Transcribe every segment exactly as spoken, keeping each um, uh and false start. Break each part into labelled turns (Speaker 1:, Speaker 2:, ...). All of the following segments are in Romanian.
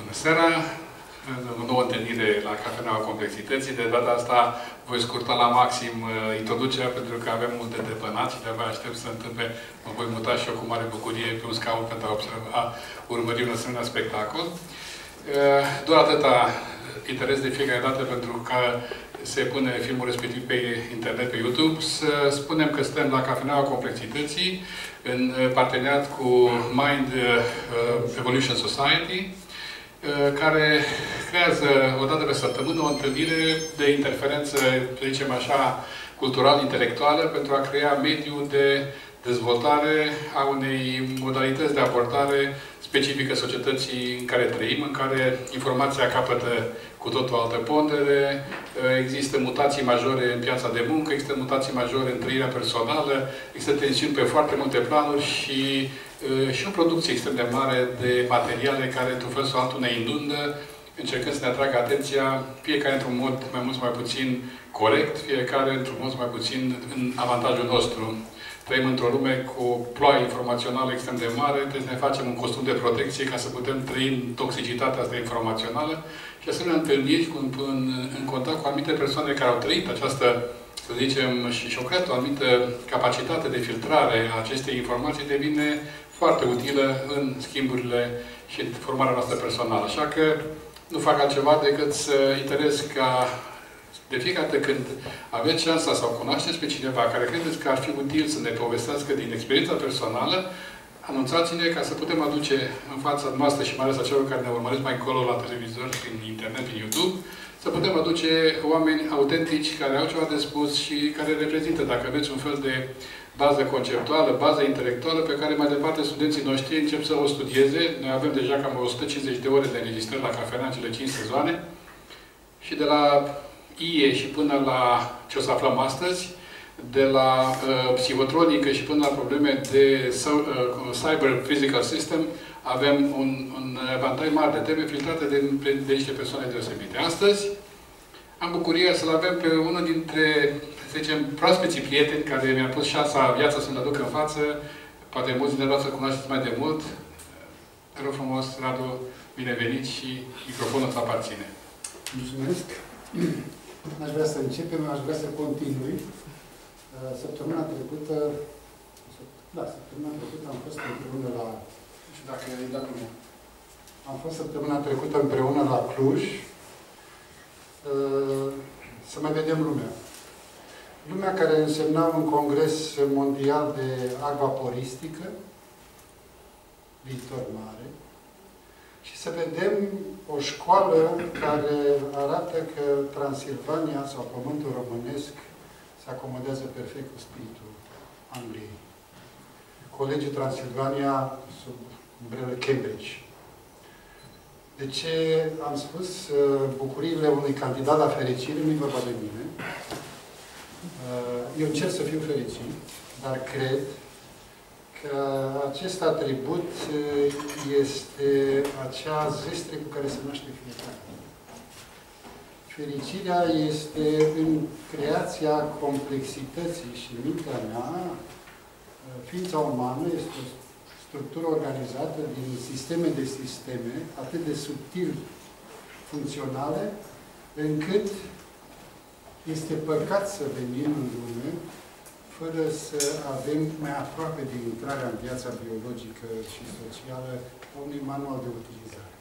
Speaker 1: Bună seara! O nouă întâlnire la Cafeneaua Complexității. De data asta voi scurta la maxim introducerea, pentru că avem multe de pănat și de-abia aștept să întâmple. Mă voi muta și eu cu mare bucurie pe un scaun pentru a, observa, a urmări un asemenea spectacol. Doar atâta interes de fiecare dată, pentru că se pune filmul respectiv pe internet, pe YouTube. Să spunem că suntem la Cafeneaua Complexității, în parteneriat cu Mind Evolution Society, care creează o dată pe săptămână o întâlnire de interferență, să zicem așa, cultural-intelectuală, pentru a crea mediul de dezvoltare a unei modalități de abordare specifică societății în care trăim, în care informația capătă cu totul altă pondere, există mutații majore în piața de muncă, există mutații majore în trăirea personală, există tensiuni pe foarte multe planuri și și o producție extrem de mare de materiale care, într-un fel sau altul, ne inundă, încercând să ne atragă atenția, fiecare într-un mod mai mult sau mai puțin corect, fiecare într-un mod mai puțin în avantajul nostru. Trăim într-o lume cu o ploaie informațională extrem de mare, trebuie să ne facem un costum de protecție ca să putem trăi în toxicitatea asta informațională și asemenea întâlniri cu, în, în contact cu anumite persoane care au trăit această, să zicem, și și-au creat o anumită capacitate de filtrare a acestei informații, devine foarte utilă în schimburile și formarea noastră personală. Așa că nu fac altceva decât să interes ca de fiecare dată când aveți șansa sau cunoașteți pe cineva care credeți că ar fi util să ne povestească din experiența personală, anunțați-ne ca să putem aduce în fața noastră și mai ales a celor care ne urmăresc mai încolo la televizor, prin internet, prin YouTube, să putem aduce oameni autentici care au ceva de spus și care reprezintă, dacă aveți un fel de bază conceptuală, bază intelectuală, pe care mai departe studenții noștri încep să o studieze. Noi avem deja cam o sută cincizeci de ore de înregistrări la cafenea în cele cinci sezoane. Și de la I E și până la ce o să aflăm astăzi, de la uh, psihotronică și până la probleme de uh, cyber physical system, avem un, un evantai mare de teme filtrate de, de niște persoane deosebite. Astăzi am bucuria să-l avem pe unul dintre, să zicem, proaspeții prieteni care mi-a pus șansa viața să-mi aduc în față. Poate mulți dintre voi să cunoașteți mai de mult. Te rog frumos, Radu, binevenit și microfonul îți aparține.
Speaker 2: Mulțumesc. Aș vrea să începem, aș vrea să continui. Săptămâna trecută, da, săptămâna trecută am fost împreună la, nu știu dacă e dacă nu, am fost săptămâna trecută împreună la Cluj, să mai vedem lumea. Lumea care însemna un congres mondial de acvaporistică, viitor mare, și să vedem o școală care arată că Transilvania sau Pământul Românesc se acomodează perfect cu spiritul Angliei. Colegiul Transilvania sub umbrelă Cambridge. De ce am spus bucuriile unui candidat la fericire, nu-i vorba de mine. Eu încerc să fiu fericit, dar cred că acest atribut este acea zestre cu care se naște fiecare. Fericirea este în creația complexității și mintea mea, ființa umană este o structură organizată din sisteme de sisteme, atât de subtil funcționale, încât este păcat să venim în lume fără să avem mai aproape de intrarea în viața biologică și socială unui manual de utilizare.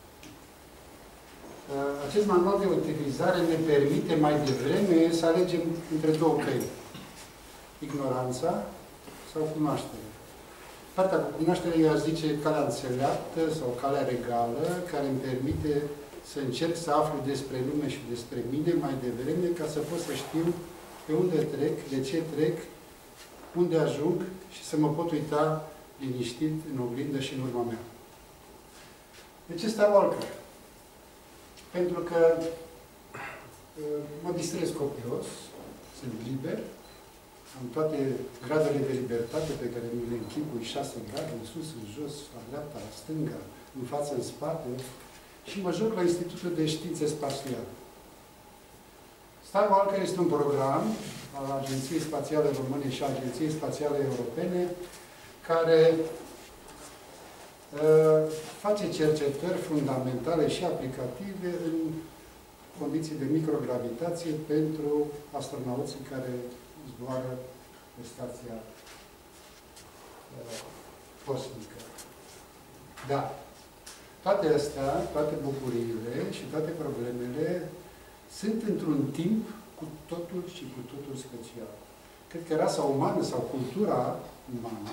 Speaker 2: Acest manual de utilizare ne permite mai devreme să alegem între două căi. Ignoranța sau cunoașterea. Partea cu cunoaștere, eu aș zice, calea înțeleaptă sau calea regală, care îmi permite să încerc să aflu despre lume și despre mine mai devreme, ca să pot să știu pe unde trec, de ce trec, unde ajung și să mă pot uita liniștit în oglindă și în urma mea. De ce stau alcă? Pentru că uh, mă distrez copios, sunt liber, am toate gradele de libertate pe care mi le închipui, șase grade, în sus, în jos, la dreapta, la stânga, în față, în spate, și mă joc la Institutul de Științe Spațiale. Star Walker este un program al Agenției Spațiale Române și Agenției Spațiale Europene care face cercetări fundamentale și aplicative în condiții de microgravitație pentru astronauții care zboară pe stația cosmică. Da. Toate astea, toate bucuriile și toate problemele sunt într-un timp cu totul și cu totul special. Cred că rasa umană sau cultura umană,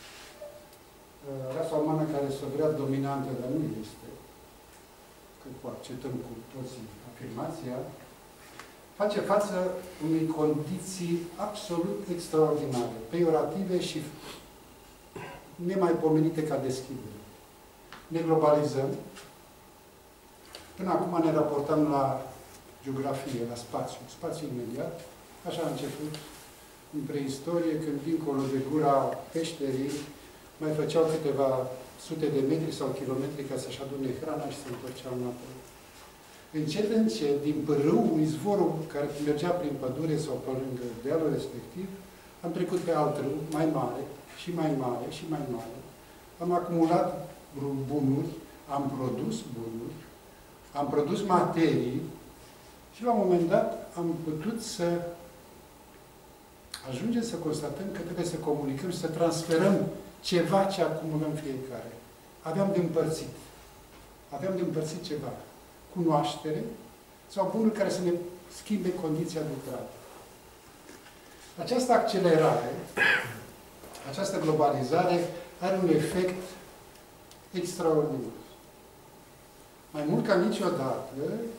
Speaker 2: rasa umană care se vrea dominantă, dar nu este, că acceptăm cu toții afirmația, face față unei condiții absolut extraordinare, peiorative și nemaipomenite ca deschidere. Ne globalizăm. Până acum ne raportam la geografie, la spațiu, spațiu imediat. Așa a început în preistorie, când dincolo de gura peșterii mai făceau câteva sute de metri sau kilometri ca să-și adune hrana și se întorceau înapoi. Încet, încet, din pârâul, izvorul care mergea prin pădure sau pe lângă dealul respectiv, am trecut pe alt râu, mai mare, și mai mare, și mai mare. Am acumulat bunuri, am produs bunuri, am produs materii și la un moment dat am putut să ajungem să constatăm că trebuie să comunicăm și să transferăm ceva ce acumulăm fiecare. Aveam de împărțit. Aveam de împărțit ceva. Cunoaștere sau bunuri care să ne schimbe condiția de trai. Această accelerare, această globalizare are un efect extraordinar. Mai mult ca niciodată,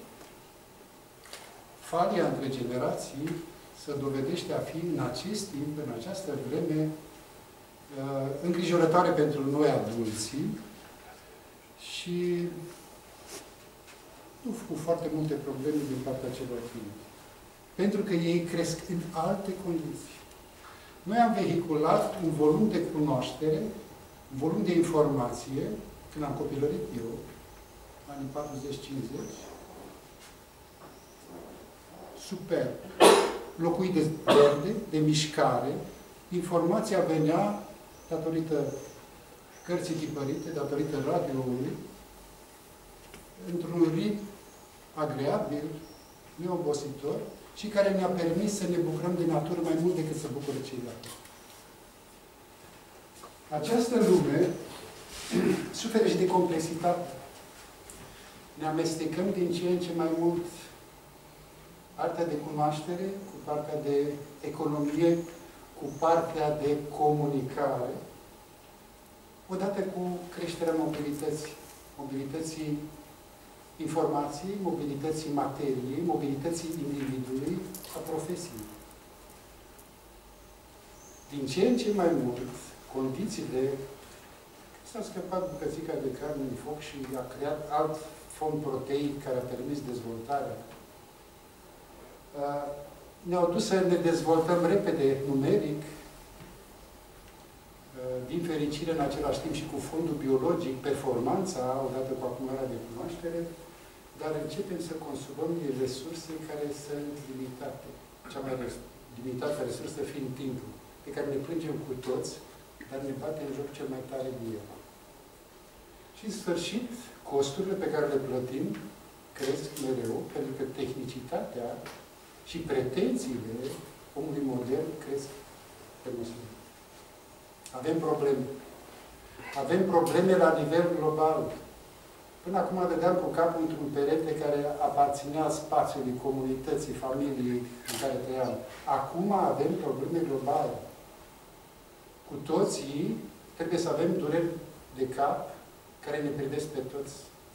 Speaker 2: falia între generații se dovedește a fi în acest timp, în această vreme, îngrijorătoare pentru noi adulții și nu cu foarte multe probleme din partea celor tineri. Pentru că ei cresc în alte condiții. Noi am vehiculat un volum de cunoaștere, un volum de informație, când am copilărit eu, anii patruzeci cincizeci, super, locuit de verde, de mișcare, informația venea datorită cărții tipărite, datorită radioului, într-un ritm agreabil, neobositor, și care ne-a permis să ne bucurăm de natură mai mult decât să bucură ceilalți. Această lume suferă și de complexitate. Ne amestecăm din ce în ce mai mult partea de cunoaștere cu partea de economie, cu partea de comunicare, odată cu creșterea mobilității, mobilității informației, mobilității materiei, mobilității individului, a profesiei. Din ce în ce mai mult, condițiile s-a scăpat bucățica de carne în foc și a creat alt fond proteic care a permis dezvoltarea. Ne-au dus să ne dezvoltăm repede numeric, din fericire în același timp și cu fondul biologic, performanța, odată cu acumularea de cunoaștere, dar începem să consumăm resurse care sunt limitate. Cea mai limitată resursă fiind timpul, pe care ne plângem cu toți, dar ne bate în joc cel mai tare din el. Și în sfârșit, costurile pe care le plătim cresc mereu, pentru că tehnicitatea și pretențiile omului modern cresc pe măsură. Avem probleme. Avem probleme la nivel global. Până acum vedeam cu capul într-un perete care aparținea spațiului, comunității, familiei în care trăiam. Acum avem probleme globale. Cu toții trebuie să avem dureri de cap care ne privesc pe toți.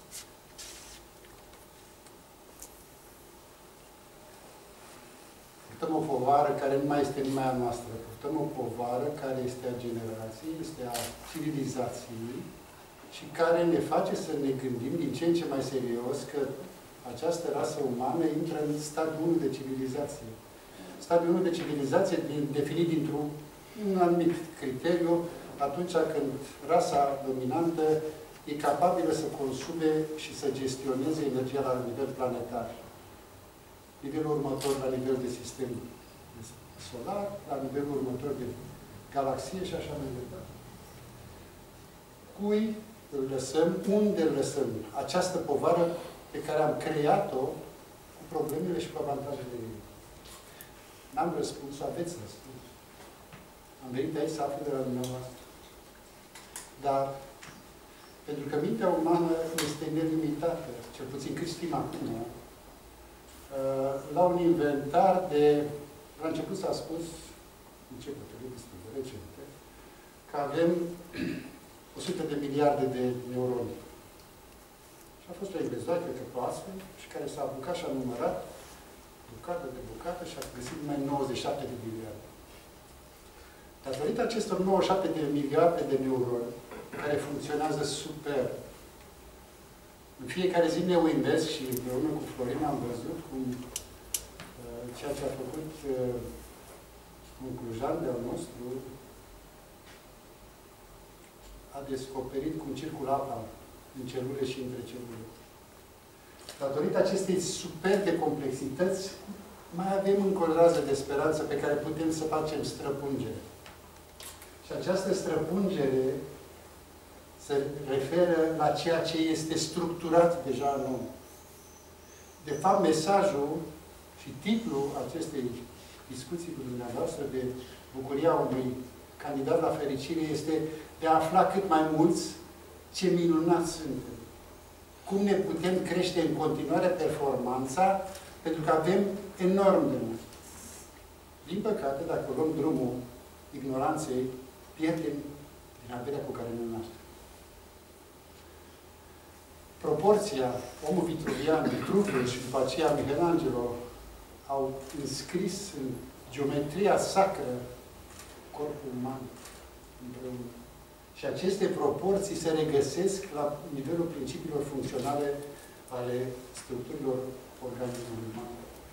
Speaker 2: Purtăm o povară care nu mai este numai a noastră. Purtăm o povară care este a generației, este a civilizației și care ne face să ne gândim din ce în ce mai serios că această rasă umană intră în stadiul unu de civilizație. Stadiul unu de civilizație definit dintr-un anumit criteriu atunci când rasa dominantă e capabilă să consume și să gestioneze energia la nivel planetar. Nivelul următor la nivel de sistem solar, la nivelul următor de galaxie și așa mai departe. Cui îl lăsăm, unde îl lăsăm această povară pe care am creat-o cu problemele și cu avantajele ei. N-am răspuns, aveți răspuns. Am venit aici să aflu de la dumneavoastră. Dar, pentru că mintea umană este nelimitată, cel puțin cât știm acum, la un inventar de... La început s-a spus, începutul destul de recente, că avem o sută de miliarde de neuroni. Și a fost o englezoaică căpoasă și care s-a apucat și a numărat bucată de bucată și a găsit numai nouăzeci și șapte de miliarde. Datorită acestor nouăzeci și șapte de miliarde de neuroni, care funcționează super, în fiecare zi ne uimesc și împreună cu Florina am văzut cum uh, ceea ce a făcut uh, un clujan de-al nostru a descoperit cum circulă apa în celule și între celule. Datorită acestei super de complexități, mai avem încă o rază de speranță pe care putem să facem străpungere. Și această străpungere se referă la ceea ce este structurat deja în om. De fapt, mesajul și titlul acestei discuții cu dumneavoastră de bucuria unui candidat la fericire este de a afla cât mai mulți ce minunați suntem. Cum ne putem crește în continuare performanța, pentru că avem enorm de mult. Din păcate, dacă luăm drumul ignoranței, pierdem din averea cu care ne naștem. Proporția, omul vitruvian, Vitruvius și după aceea Michelangelo au înscris în geometria sacră corpul uman împreună. Și aceste proporții se regăsesc la nivelul principiilor funcționale ale structurilor organismului uman.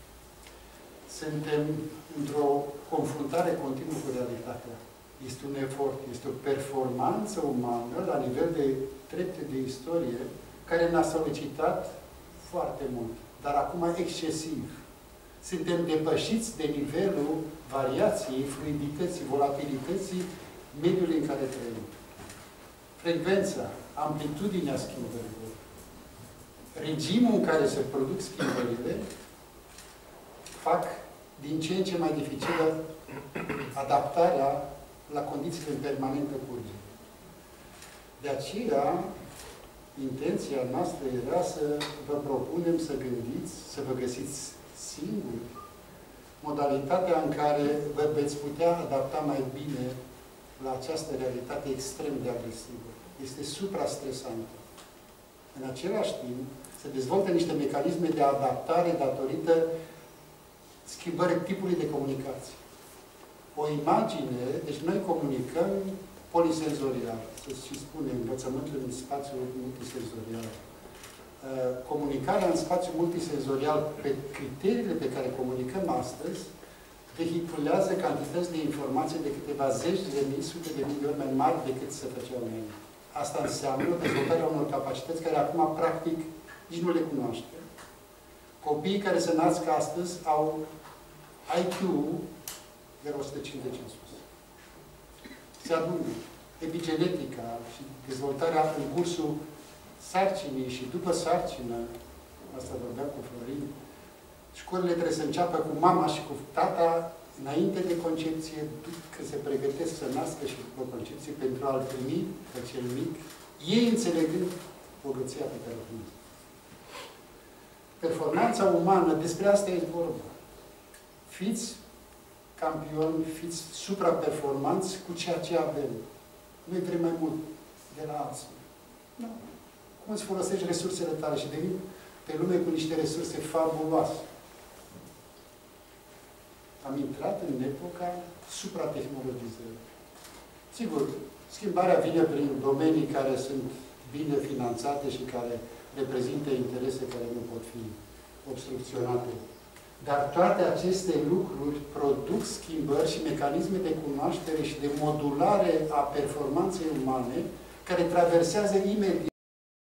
Speaker 2: Suntem într-o confruntare continuă cu realitatea. Este un efort, este o performanță umană la nivel de trepte de istorie care ne-a solicitat foarte mult, dar acum excesiv. Suntem depășiți de nivelul variației, fluidității, volatilității mediului în care trăim. Frecvența, amplitudinea schimbărilor, regimul în care se produc schimbările, fac din ce în ce mai dificilă adaptarea la condițiile în permanentă curgere. De aceea, intenția noastră era să vă propunem să gândiți, să vă găsiți singuri modalitatea în care vă veți putea adapta mai bine la această realitate extrem de agresivă. Este suprastresantă. În același timp, se dezvoltă niște mecanisme de adaptare datorită schimbării tipului de comunicație. O imagine, deci noi comunicăm polisenzorial, să și spune învățământul în spațiul multisenzorial. Comunicarea în spațiul multisenzorial, pe criteriile pe care comunicăm astăzi, vehiculează cantități de informații de câteva zeci de mii, sute de mii de ori mai mari decât se făceau înainte. Asta înseamnă dezvoltarea unor capacități care acum, practic, nici nu le cunoaștem. Copiii care se nasc astăzi au I Q de o sută cincizeci în sus. Se adună epigenetica și dezvoltarea în cursul sarcinii și după sarcină, asta vorbeam cu Florin, școlile trebuie să înceapă cu mama și cu tata înainte de concepție, când se pregătesc să nască și după concepție pentru a-l primi pe cel mic, ei înțelegând bogăția pe care o primesc. Performanța umană, despre asta e vorba. Fiți campioni, fiți supraperformanți cu ceea ce avem. Noi vrem mai mult de la alții. Nu. Cum îți folosești resursele tale și devin pe lume cu niște resurse fabuloase. Am intrat în epoca supratehnologizării. Sigur, schimbarea vine prin domenii care sunt bine finanțate și care reprezintă interese care nu pot fi obstrucționate. Dar toate aceste lucruri produc schimbări și mecanisme de cunoaștere și de modulare a performanței umane care traversează imediat